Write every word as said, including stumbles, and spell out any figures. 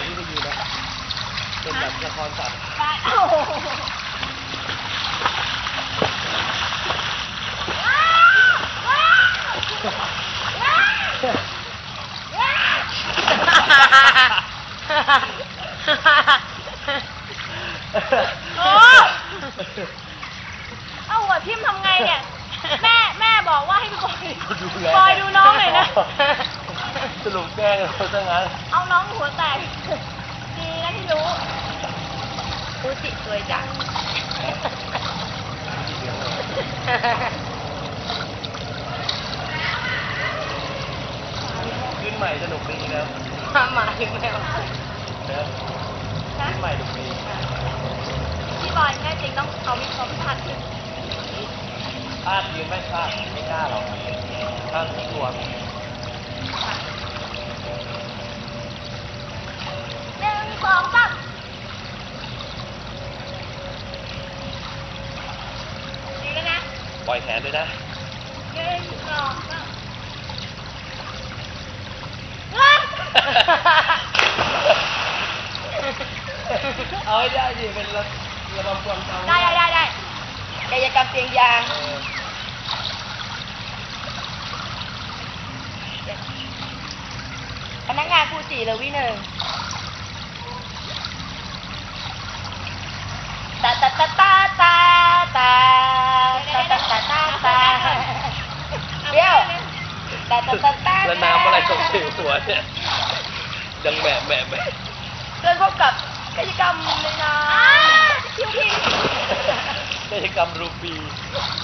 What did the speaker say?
ที่ไม่ยืนนะเป็นแบบละครสัตว์เอาหัวทิ่มทำไงเนี่ยแม่แม่บอกว่าให้บอยบอยดูน้องหน่อยนะสรุปแกล้งเราซะงั้นเอาน้องหัวแตกดีนะที่รู้ฟูจิสวยจังขึ้นใหม่สนุกดีนะมาหมาถึงแล้วนะขึ้นใหม่สนุกดีพี่บอยแน่จริงต้องเอาวิความพัดขึ้นพลาดยืนไม่พลาดไม่กล้าหรอกข้างที่ตัวหนึ่งสองสามดีแล้วนะปล่อยแขนด้วยนะหนึ่งสองสามเอาให้ได้ดิเป็นระระบำความจำได้ได้ได้ได้กายกรรมเตียงยางพนักงานฟูจิเลยวิหนึ่งตาตาตาตาตาตาตาตาตาตาตาเดี๋ยวตาตาตาตาแล้วน้ำอะไรตกถึงหัวเนี่ยดังแหมะแหมะแหมะเริ่มพบกับกิจกรรมเลยนะคิวพีกิจกรรมรูปี